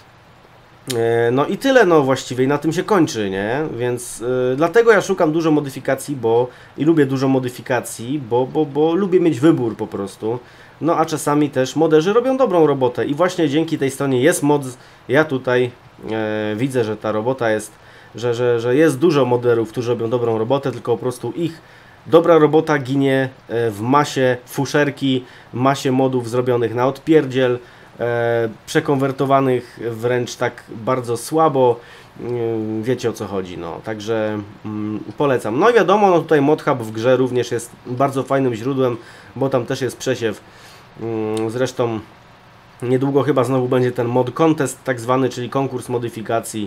No i tyle, no właściwie, i na tym się kończy, nie? Więc dlatego ja szukam dużo modyfikacji, i lubię dużo modyfikacji, bo lubię mieć wybór po prostu. No a czasami też moderzy robią dobrą robotę i właśnie dzięki tej stronie Jest Mods, ja tutaj widzę, że ta robota jest, że jest dużo moderów, którzy robią dobrą robotę, tylko po prostu ich dobra robota ginie w masie fuszerki, masie modów zrobionych na odpierdziel, przekonwertowanych wręcz tak bardzo słabo. Wiecie o co chodzi, no, także polecam. No i wiadomo, no tutaj ModHub w grze również jest bardzo fajnym źródłem, bo tam też jest przesiew. Zresztą niedługo chyba znowu będzie ten mod contest tak zwany, czyli konkurs modyfikacji,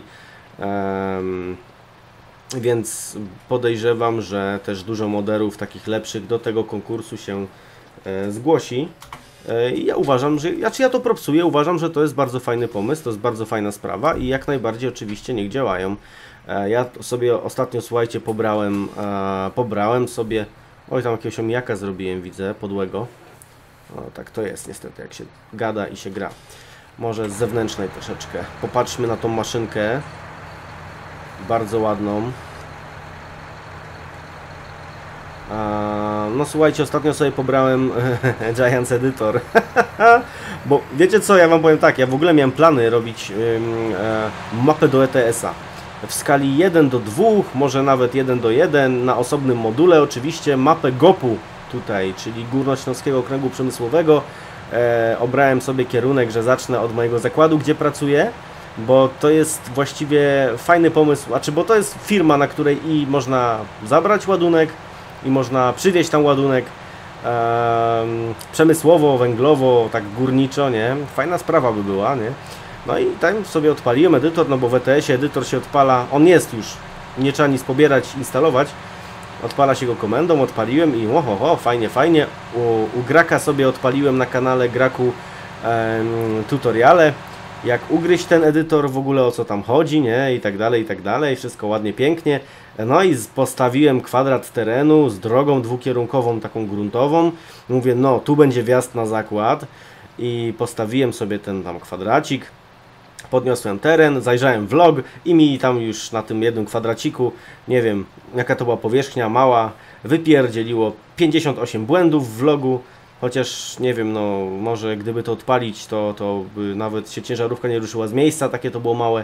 więc podejrzewam, że też dużo moderów takich lepszych do tego konkursu się zgłosi. Ja uważam, że, ja to propsuję, uważam, że to jest bardzo fajny pomysł, to jest bardzo fajna sprawa i jak najbardziej oczywiście niech działają. Ja sobie ostatnio, słuchajcie, pobrałem sobie, oj tam jakiegoś omijaka zrobiłem, widzę, podłego. No tak to jest niestety, jak się gada i się gra. Może z zewnętrznej troszeczkę. Popatrzmy na tą maszynkę, bardzo ładną. No słuchajcie, ostatnio sobie pobrałem Giants Editor. Bo wiecie co, ja wam powiem tak, ja w ogóle miałem plany robić mapę do ETS-a w skali 1:2, może nawet 1:1 na osobnym module, oczywiście mapę GOP-u tutaj, czyli Górnośląskiego Okręgu Przemysłowego. Obrałem sobie kierunek, że zacznę od mojego zakładu, gdzie pracuję, bo to jest właściwie fajny pomysł, bo to jest firma, na której i można zabrać ładunek, i można przywieźć tam ładunek przemysłowo, węglowo, tak górniczo, nie? Fajna sprawa by była, nie? No i tam sobie odpaliłem edytor, no bo w ETS-ie edytor się odpala, on jest już, nie trzeba nic pobierać, instalować. Odpala się go komendą, odpaliłem i oho, fajnie, fajnie. U Graka sobie odpaliłem na kanale Graku tutoriale, jak ugryźć ten edytor, w ogóle o co tam chodzi, nie? I tak dalej, wszystko ładnie, pięknie. No i postawiłem kwadrat terenu z drogą dwukierunkową, taką gruntową. Mówię, no tu będzie wjazd na zakład i postawiłem sobie ten tam kwadracik. Podniosłem teren, zajrzałem w log i mi tam już na tym jednym kwadraciku, nie wiem jaka to była powierzchnia, mała, wypierdzieliło 58 błędów w logu. Chociaż nie wiem, no może gdyby to odpalić, to by nawet się ciężarówka nie ruszyła z miejsca, takie to było małe.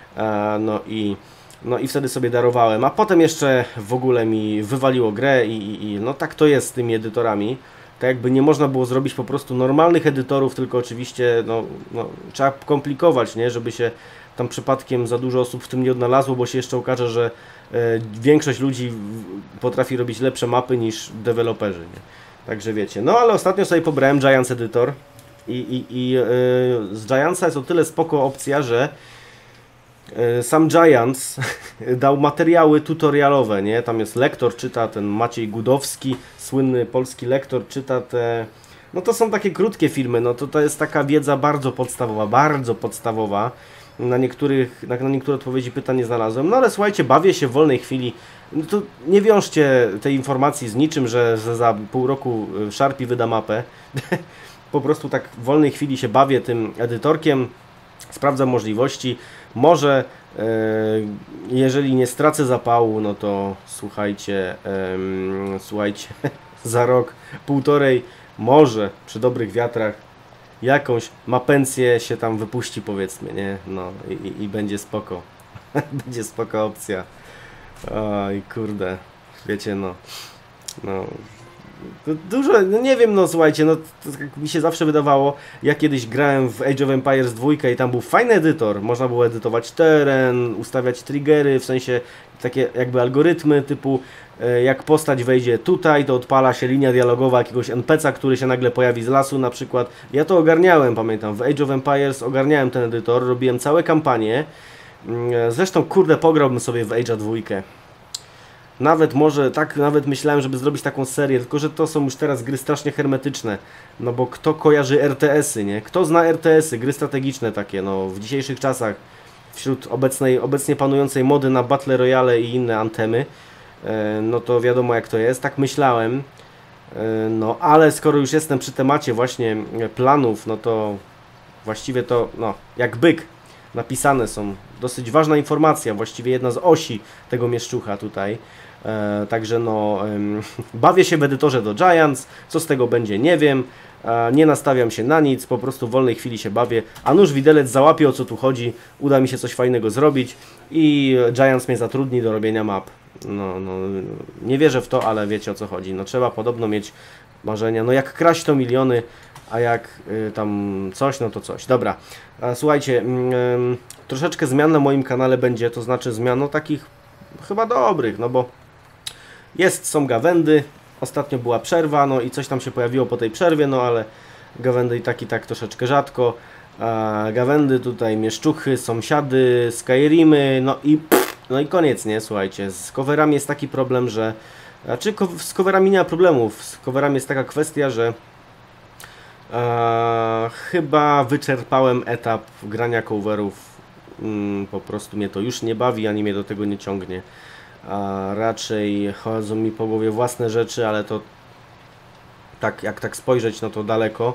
No i wtedy sobie darowałem, a potem jeszcze w ogóle mi wywaliło grę i no tak to jest z tymi edytorami. Tak jakby nie można było zrobić po prostu normalnych edytorów, tylko oczywiście no, trzeba komplikować, nie? Żeby się tam przypadkiem za dużo osób w tym nie odnalazło, bo się jeszcze okaże, że większość ludzi potrafi robić lepsze mapy niż deweloperzy, nie? Także wiecie, no ale ostatnio sobie pobrałem Giants Editor i z Giantsa jest o tyle spoko opcja, że sam Giants dał materiały tutorialowe, nie? Tam jest lektor, czyta ten Maciej Gudowski, słynny polski lektor, czyta te... No to są takie krótkie filmy, no to jest taka wiedza bardzo podstawowa. Na niektóre odpowiedzi pytań nie znalazłem, no ale słuchajcie, bawię się w wolnej chwili. No to nie wiążcie tej informacji z niczym, że za pół roku Sharpie wyda mapę. Po prostu tak w wolnej chwili się bawię tym edytorkiem, sprawdzam możliwości. Może jeżeli nie stracę zapału, no to słuchajcie, za rok, półtorej, może przy dobrych wiatrach jakąś mapencję się tam wypuści, powiedzmy, nie? No i będzie spoko. Będzie spoko opcja. Oj, kurde. Wiecie, no dużo, no nie wiem, no słuchajcie, no to tak mi się zawsze wydawało, ja kiedyś grałem w Age of Empires 2 i tam był fajny edytor, można było edytować teren, ustawiać triggery, w sensie takie jakby algorytmy typu jak postać wejdzie tutaj, to odpala się linia dialogowa jakiegoś NPC-a, który się nagle pojawi z lasu na przykład. Ja to ogarniałem, pamiętam, w Age of Empires ogarniałem ten edytor, robiłem całe kampanie. Zresztą, kurde, pograłbym sobie w Age'a 2. Nawet myślałem, żeby zrobić taką serię, tylko że to są już teraz gry strasznie hermetyczne. No bo kto kojarzy RTS-y, nie? Kto zna RTS-y, gry strategiczne takie, no w dzisiejszych czasach, wśród obecnie panującej mody na Battle Royale i inne antemy, no to wiadomo jak to jest, tak myślałem. No ale skoro już jestem przy temacie właśnie planów, no to właściwie to, no, jak byk napisane są. Dosyć ważna informacja, właściwie jedna z osi tego mieszczucha tutaj. Także no, bawię się w edytorze do Giants, co z tego będzie nie wiem, nie nastawiam się na nic, po prostu w wolnej chwili się bawię, a nóż widelec załapie o co tu chodzi, uda mi się coś fajnego zrobić i Giants mnie zatrudni do robienia map. No, nie wierzę w to, ale wiecie o co chodzi, no trzeba podobno mieć marzenia, no jak kraść to miliony, a jak tam coś, no to coś. Dobra, słuchajcie, troszeczkę zmian na moim kanale będzie, to znaczy zmian no takich chyba dobrych, no bo są gawędy, ostatnio była przerwa, no i coś tam się pojawiło po tej przerwie, no ale gawędy i tak troszeczkę rzadko. Gawędy tutaj, mieszczuchy, sąsiady, Skyrimy, no i koniec, nie? Słuchajcie, z coverami jest taki problem, że... Znaczy z coverami nie ma problemów, z coverami jest taka kwestia, że chyba wyczerpałem etap grania coverów, po prostu mnie to już nie bawi, ani mnie do tego nie ciągnie. Raczej chodzą mi po głowie własne rzeczy, ale to tak, jak tak spojrzeć, no to daleko.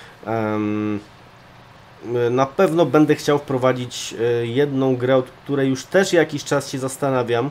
Na pewno będę chciał wprowadzić jedną grę, od której już też jakiś czas się zastanawiam.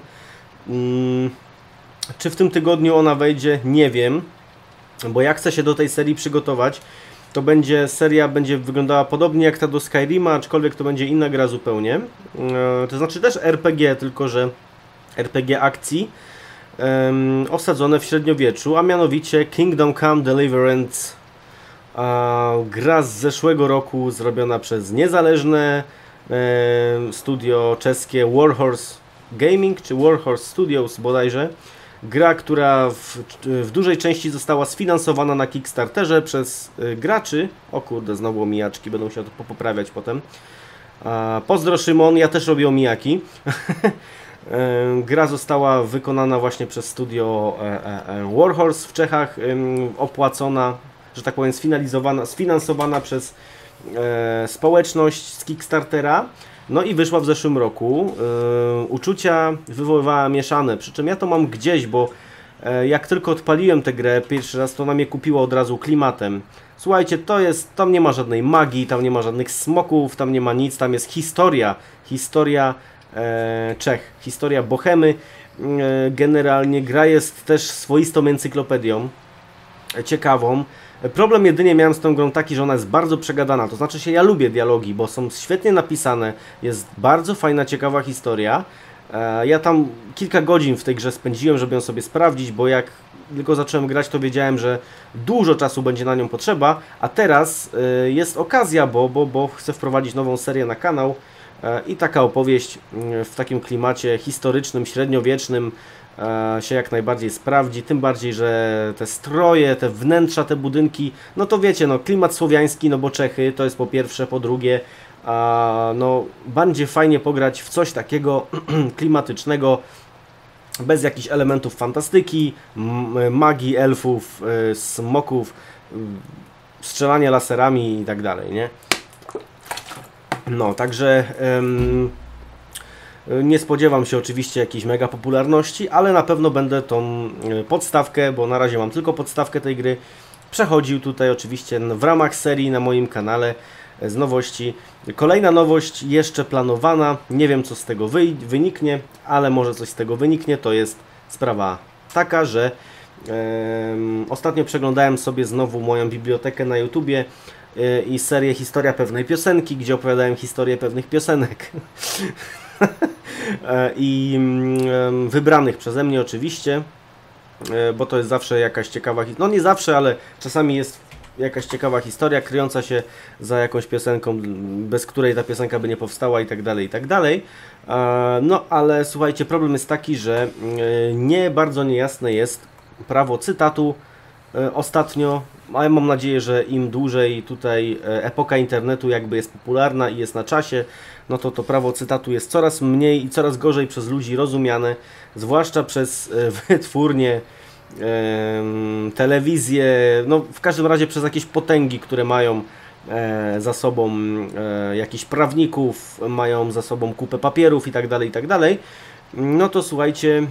Czy w tym tygodniu ona wejdzie? Nie wiem, bo jak chcę się do tej serii przygotować, to seria będzie wyglądała podobnie jak ta do Skyrima, aczkolwiek to będzie inna gra zupełnie. To znaczy też RPG, tylko że RPG akcji, osadzone w średniowieczu, a mianowicie Kingdom Come Deliverance. Gra z zeszłego roku zrobiona przez niezależne studio czeskie Warhorse Gaming, czy Warhorse Studios bodajże. Gra, która w dużej części została sfinansowana na Kickstarterze przez graczy. O kurde, znowu omijaczki, będą się to poprawiać potem. Pozdro Szymon, ja też robię omijaki. Gra została wykonana właśnie przez studio Warhorse w Czechach, opłacona, że tak powiem, sfinansowana przez społeczność z Kickstartera. No i wyszła w zeszłym roku. Uczucia wywoływała mieszane, przy czym ja to mam gdzieś, bo jak tylko odpaliłem tę grę pierwszy raz, to ona mnie kupiła od razu klimatem. Słuchajcie, tam nie ma żadnej magii, tam nie ma żadnych smoków, tam nie ma nic, tam jest historia Czech, historia Bohemy. Generalnie gra jest też swoistą encyklopedią, ciekawą. Problem jedynie miałem z tą grą taki, że ona jest bardzo przegadana, to znaczy ja lubię dialogi, bo są świetnie napisane, jest bardzo fajna, ciekawa historia. Ja tam kilka godzin w tej grze spędziłem, żeby ją sobie sprawdzić, bo jak tylko zacząłem grać, to wiedziałem, że dużo czasu będzie na nią potrzeba, a teraz jest okazja, bo chcę wprowadzić nową serię na kanał i taka opowieść w takim klimacie historycznym, średniowiecznym się jak najbardziej sprawdzi, tym bardziej, że te stroje, te wnętrza, te budynki, no to wiecie, no klimat słowiański, no bo Czechy, to jest po pierwsze, po drugie, no będzie fajnie pograć w coś takiego klimatycznego, bez jakichś elementów fantastyki, magii, elfów, smoków, strzelania laserami i tak dalej, nie? No, także nie spodziewam się oczywiście jakiejś mega popularności, ale na pewno będę tą podstawkę, bo na razie mam tylko podstawkę tej gry, przechodził tutaj oczywiście w ramach serii na moim kanale z nowości. Kolejna nowość jeszcze planowana, nie wiem co z tego wyniknie, ale może coś z tego wyniknie, to jest sprawa taka, że ostatnio przeglądałem sobie znowu moją bibliotekę na YouTubie i serię Historia pewnej piosenki, gdzie opowiadałem historię pewnych piosenek. I wybranych przeze mnie oczywiście, bo to jest zawsze jakaś ciekawa historia, no nie zawsze, ale czasami jest jakaś ciekawa historia kryjąca się za jakąś piosenką, bez której ta piosenka by nie powstała i tak dalej, i tak dalej. No ale słuchajcie, problem jest taki, że bardzo niejasne jest prawo cytatu ostatnio, a ja mam nadzieję, że im dłużej tutaj epoka internetu jakby jest popularna i jest na czasie, no to prawo cytatu jest coraz mniej i coraz gorzej przez ludzi rozumiane, zwłaszcza przez wytwórnie, telewizję, no w każdym razie przez jakieś potęgi, które mają za sobą jakichś prawników, mają za sobą kupę papierów i tak dalej, no to słuchajcie,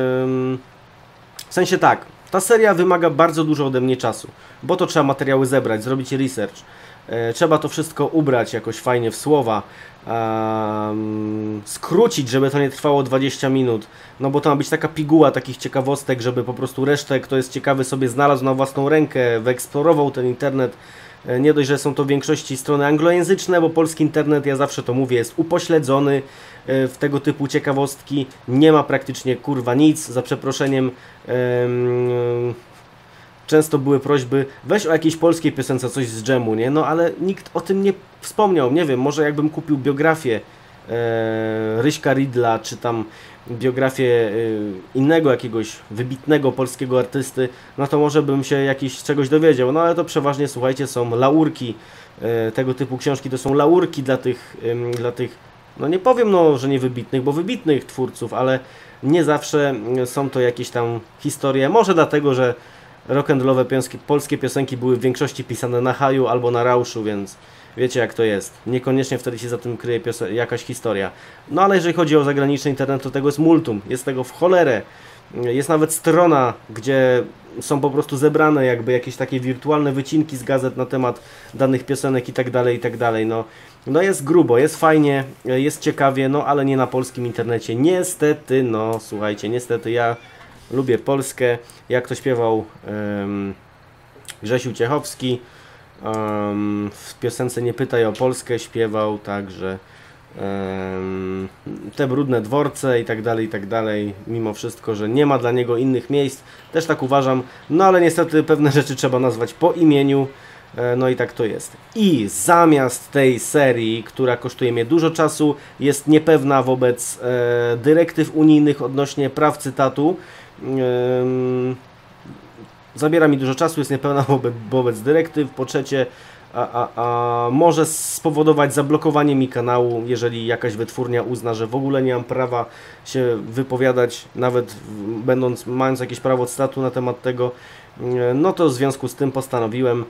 w sensie tak, ta seria wymaga bardzo dużo ode mnie czasu, bo to trzeba materiały zebrać, zrobić research, trzeba to wszystko ubrać jakoś fajnie w słowa, skrócić, żeby to nie trwało 20 minut, no bo to ma być taka piguła takich ciekawostek, żeby po prostu resztę, kto jest ciekawy, sobie znalazł na własną rękę, wyeksplorował ten internet. Nie dość, że są to w większości strony anglojęzyczne, bo polski internet, ja zawsze to mówię, jest upośledzony w tego typu ciekawostki, nie ma praktycznie kurwa nic, za przeproszeniem, często były prośby, weź o jakiejś polskiej piosence coś z dżemu, nie? No ale nikt o tym nie wspomniał, nie wiem, może jakbym kupił biografię Ryśka Ridla, czy tam biografię innego jakiegoś wybitnego polskiego artysty, no to może bym się czegoś dowiedział, no ale to przeważnie, słuchajcie, są laurki, tego typu książki to są laurki dla tych, no nie powiem, no, że nie wybitnych, bo wybitnych twórców, ale nie zawsze są to jakieś tam historie, może dlatego, że rock'n'rollowe polskie piosenki były w większości pisane na haju albo na rauszu, więc wiecie jak to jest. Niekoniecznie wtedy się za tym kryje jakaś historia. No ale jeżeli chodzi o zagraniczny internet, to tego jest multum. Jest tego w cholerę. Jest nawet strona, gdzie są po prostu zebrane jakby jakieś takie wirtualne wycinki z gazet na temat danych piosenek i tak dalej, i tak dalej. No jest grubo, jest fajnie, jest ciekawie, no ale nie na polskim internecie. Niestety, no słuchajcie, niestety ja lubię Polskę. Jak to śpiewał Grzesiu Ciechowski, w piosence Nie pytaj o Polskę śpiewał także te brudne dworce i tak dalej, mimo wszystko, że nie ma dla niego innych miejsc, też tak uważam, no ale niestety pewne rzeczy trzeba nazwać po imieniu, no i tak to jest. I zamiast tej serii, która kosztuje mnie dużo czasu, jest niepewna wobec dyrektyw unijnych odnośnie praw cytatu, zabiera mi dużo czasu, jest niepewna wobec dyrektyw. Po trzecie, może spowodować zablokowanie mi kanału, jeżeli jakaś wytwórnia uzna, że w ogóle nie mam prawa się wypowiadać, nawet mając jakieś prawo cytatu na temat tego. No to w związku z tym postanowiłem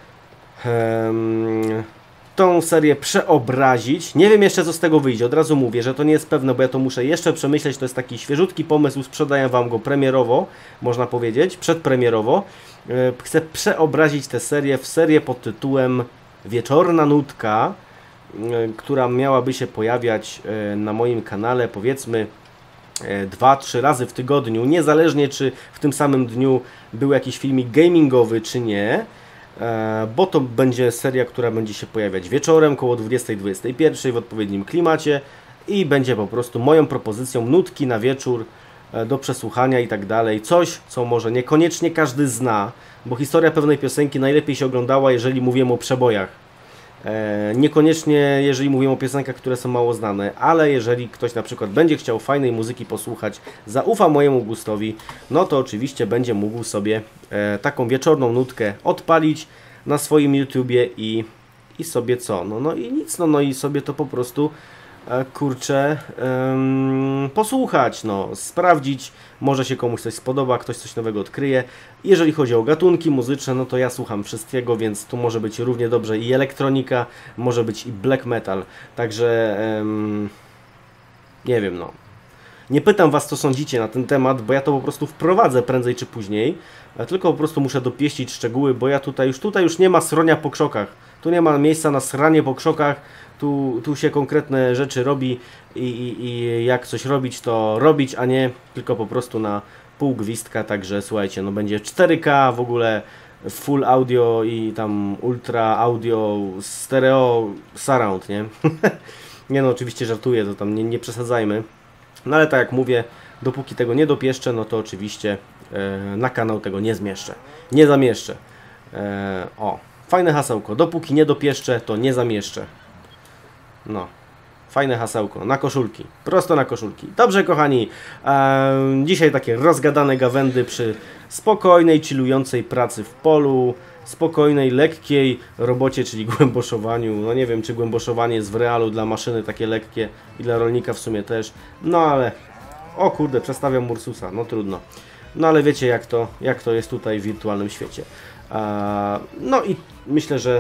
tą serię przeobrazić. Nie wiem jeszcze co z tego wyjdzie, od razu mówię, że to nie jest pewne, bo ja to muszę jeszcze przemyśleć, to jest taki świeżutki pomysł, sprzedaję Wam go premierowo, można powiedzieć, przedpremierowo. Chcę przeobrazić tę serię w serię pod tytułem Wieczorna Nutka, która miałaby się pojawiać na moim kanale, powiedzmy 2-3 razy w tygodniu, niezależnie czy w tym samym dniu był jakiś filmik gamingowy czy nie. Bo to będzie seria, która będzie się pojawiać wieczorem koło 20-21 w odpowiednim klimacie i będzie po prostu moją propozycją nutki na wieczór do przesłuchania i tak dalej. Coś, co może niekoniecznie każdy zna, bo historia pewnej piosenki najlepiej się oglądała, jeżeli mówimy o przebojach. Niekoniecznie jeżeli mówimy o piosenkach, które są mało znane, ale jeżeli ktoś na przykład będzie chciał fajnej muzyki posłuchać, zaufa mojemu gustowi, no to oczywiście będzie mógł sobie taką wieczorną nutkę odpalić na swoim YouTubie i sobie co? No i nic, no i sobie to po prostu kurczę posłuchać, no, sprawdzić, może się komuś coś spodoba, ktoś coś nowego odkryje. Jeżeli chodzi o gatunki muzyczne, no to ja słucham wszystkiego, więc tu może być równie dobrze i elektronika, może być i black metal, także nie wiem, no. Nie pytam Was, co sądzicie na ten temat, bo ja to po prostu wprowadzę prędzej czy później, tylko po prostu muszę dopieścić szczegóły, bo ja tutaj już nie ma sronia po krzokach, tu nie ma miejsca na sranie po krzokach. Tu się konkretne rzeczy robi i jak coś robić, to robić, a nie tylko po prostu na pół gwizdka, także słuchajcie, no będzie 4K w ogóle, full audio i tam ultra audio, stereo, surround, nie? Nie no, oczywiście żartuję, to tam nie przesadzajmy, no ale tak jak mówię, dopóki tego nie dopieszczę, no to oczywiście na kanał tego nie zmieszczę, nie zamieszczę. O, fajne hasełko, dopóki nie dopieszczę, to nie zamieszczę. No, fajne hasełko, na koszulki, prosto na koszulki. Dobrze kochani, dzisiaj takie rozgadane gawędy przy spokojnej, chillującej pracy w polu, spokojnej, lekkiej robocie, czyli głęboszowaniu. No nie wiem, czy głęboszowanie jest w realu dla maszyny takie lekkie i dla rolnika w sumie też. No ale, o kurde, przestawiam Ursusa, no trudno. No ale wiecie jak to jest tutaj w wirtualnym świecie. No i myślę, że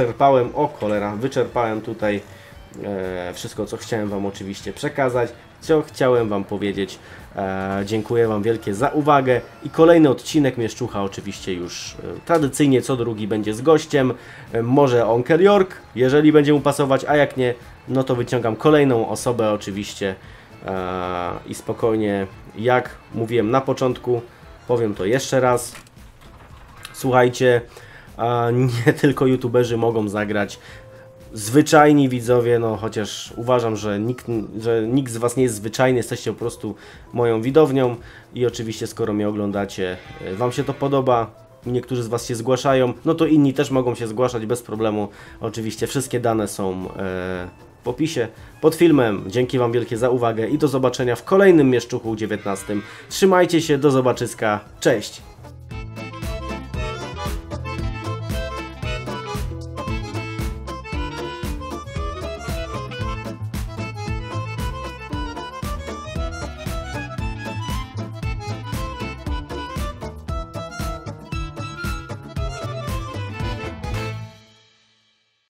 wyczerpałem tutaj wszystko, co chciałem Wam oczywiście przekazać, co chciałem Wam powiedzieć. Dziękuję Wam wielkie za uwagę i kolejny odcinek Mieszczucha oczywiście już tradycyjnie co drugi będzie z gościem, może Onkel York, jeżeli będzie mu pasować, a jak nie, no to wyciągam kolejną osobę oczywiście i spokojnie, jak mówiłem na początku, powiem to jeszcze raz, słuchajcie, nie tylko youtuberzy mogą zagrać, zwyczajni widzowie, no chociaż uważam, że nikt z Was nie jest zwyczajny, jesteście po prostu moją widownią i oczywiście skoro mnie oglądacie, Wam się to podoba, niektórzy z Was się zgłaszają, no to inni też mogą się zgłaszać bez problemu. Oczywiście wszystkie dane są w opisie pod filmem. Dzięki Wam wielkie za uwagę i do zobaczenia w kolejnym Mieszczuchu 19. Trzymajcie się, do zobaczyska, cześć!